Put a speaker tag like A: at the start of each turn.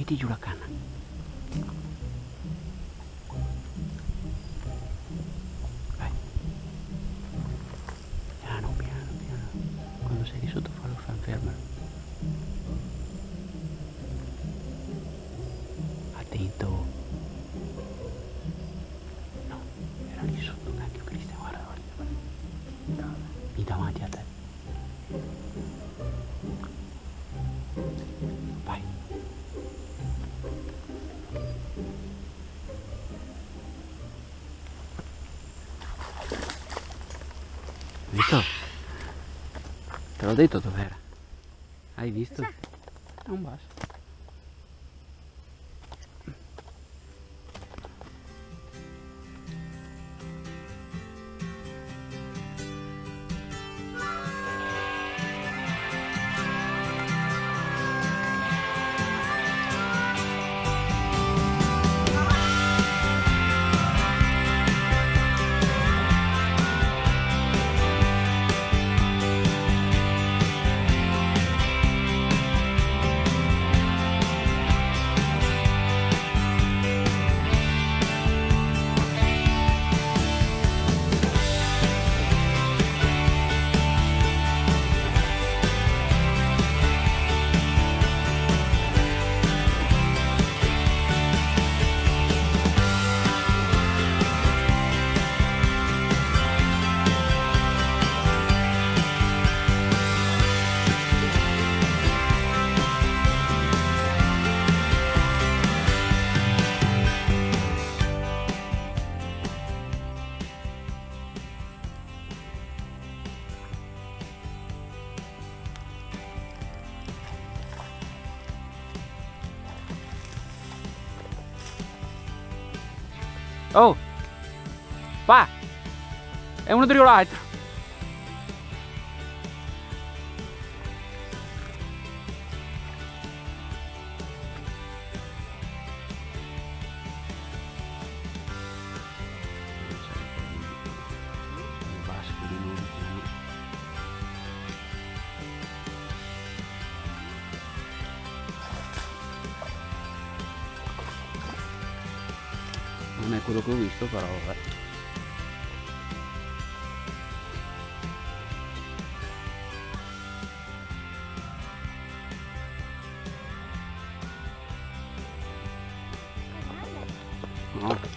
A: Metti giù la canna. Vai. Piano, piano, piano. Quando sei di sotto fallo fermalo. Attento. No, era lì sotto, cacchio Cristian, guarda, guarda. Lì davanti a te. Vai. Visto? Te l'ho detto dov'era. Hai visto? È un basso. Oh! Va! È uno di l'altro! Non è quello che ho visto, però vabbè. No.